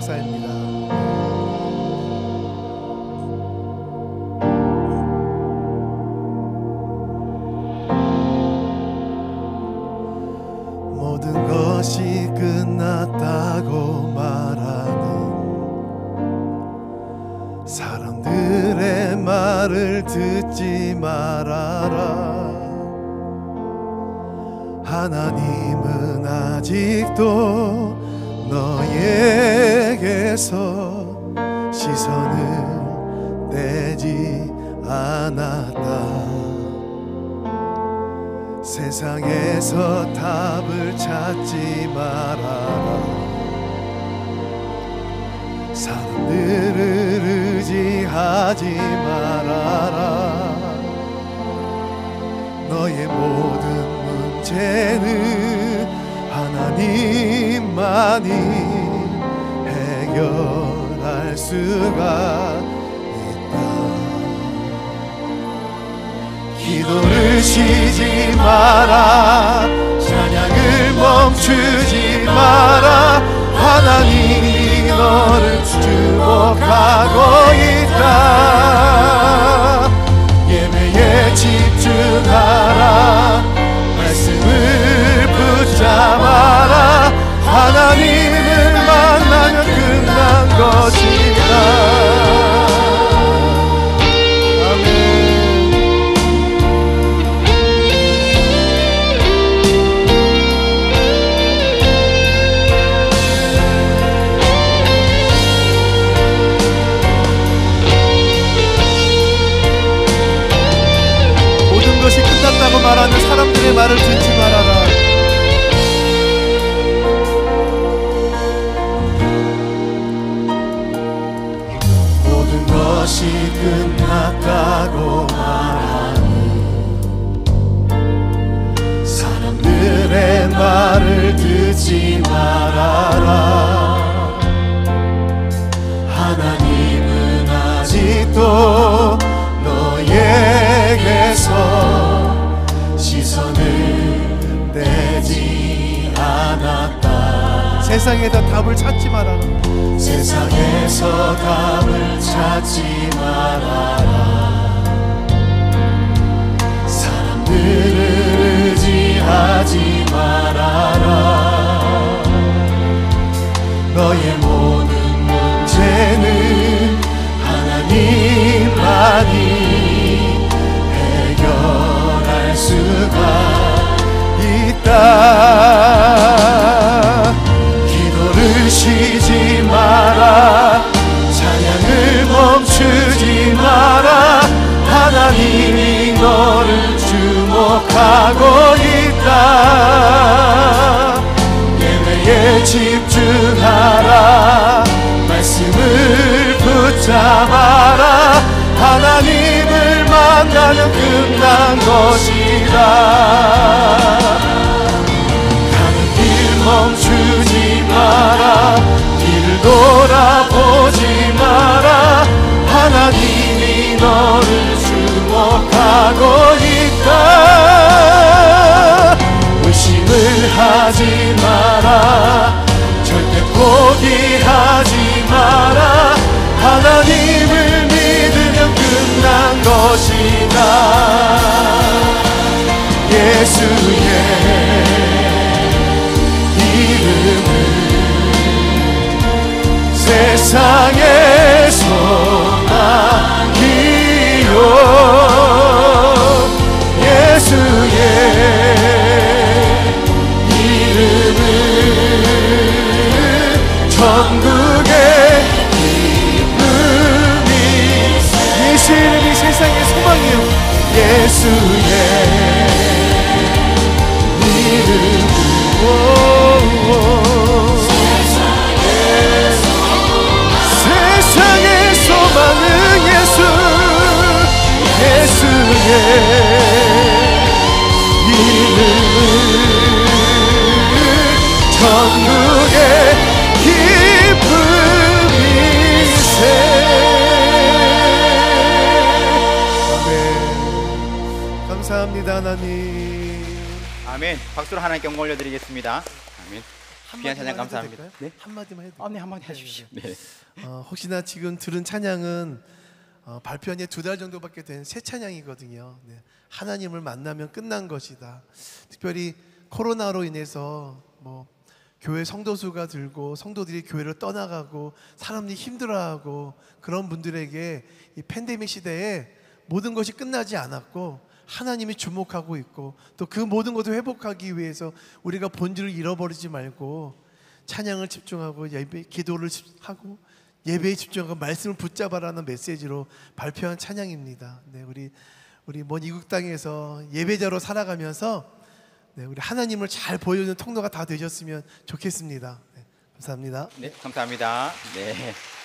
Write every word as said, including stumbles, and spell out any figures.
감사합니다. 모든 것이 끝났다고 말하는 사람들의 말을 듣지 말아라. 하나님은 아직도 너에게서 시선을 떼지 않았다. 세상에서 답을 찾지 말아라. 사람들을 의지하지 말아라. 너의 모든 문제는 하나님만이 해결할 수가 있다. 기도를 쉬지 마라. 찬양을 멈추지 마라. 하나님이 너를 주목하고 있다. 예배에 집중하라. 말씀을 붙잡아라. 하나님을 만나면 끝난 것이다. 모든 것이 끝났다고 말하는 사람들의 말을 듣지 말아라. 모든 것이 끝났다고 말하는 사람들의 말을 듣지 말아라. 하나님은 아직도 너에게서 시선을 떼지 않았다. 세상에다 답을 찾지 말아라. 세상에서 답을 찾지 말아라. 사람들을 의지하지 말아라. 너의 모든 문제는 하나님만이 해결할 수가 있다. 기도를 쉬지 마라. 찬양을 멈추지 마라. 하나님이 너를 주목하고 있다. 예배에 집중하라. 말씀을 붙잡아라. 하나님을 만나면 끝난 것이다. 가는 길 멈추지 마라. 뒤를 돌아보지 마라. 하나님이 너를 주목하고 있다. 의심을 하지 마라. 절대 포기하지 마라. 하나님을 믿으면 끝난 것이다. 예수의 이름은 세상의 소망이요. 예수의 이름은 천국의 기쁨이. 예수 이름이 세상의 소망이요. 예수의 이름. 세상의 소망은 예수. 예수의 이름. 천국의 기쁨이세. 아멘. 감사합니다 하나님. 아멘. 박수로 하나님께 영광 올려드리겠습니다. 아멘. 귀한 찬양 한마디만 해도 감사합니다. 될까요? 네? 한마디만 해도 아, 네, 한번 해주십시오. 네. 어, 혹시나 지금 들은 찬양은 어, 발표한 지 두 달 정도밖에 된 새 찬양이거든요. 네. 하나님을 만나면 끝난 것이다. 특별히 코로나로 인해서 뭐 교회 성도수가 들고 성도들이 교회를 떠나가고 사람들이 힘들어하고 그런 분들에게 이 팬데믹 시대에 모든 것이 끝나지 않았고 하나님이 주목하고 있고 또 그 모든 것을 회복하기 위해서 우리가 본질을 잃어버리지 말고 찬양을 집중하고 예배, 기도를 하고 예배에 집중하고 말씀을 붙잡아라는 메시지로 발표한 찬양입니다. 네, 우리 우리 먼 이국 땅에서 예배자로 살아가면서 네, 우리 하나님을 잘 보여주는 통로가 다 되셨으면 좋겠습니다. 네, 감사합니다. 네, 감사합니다. 네.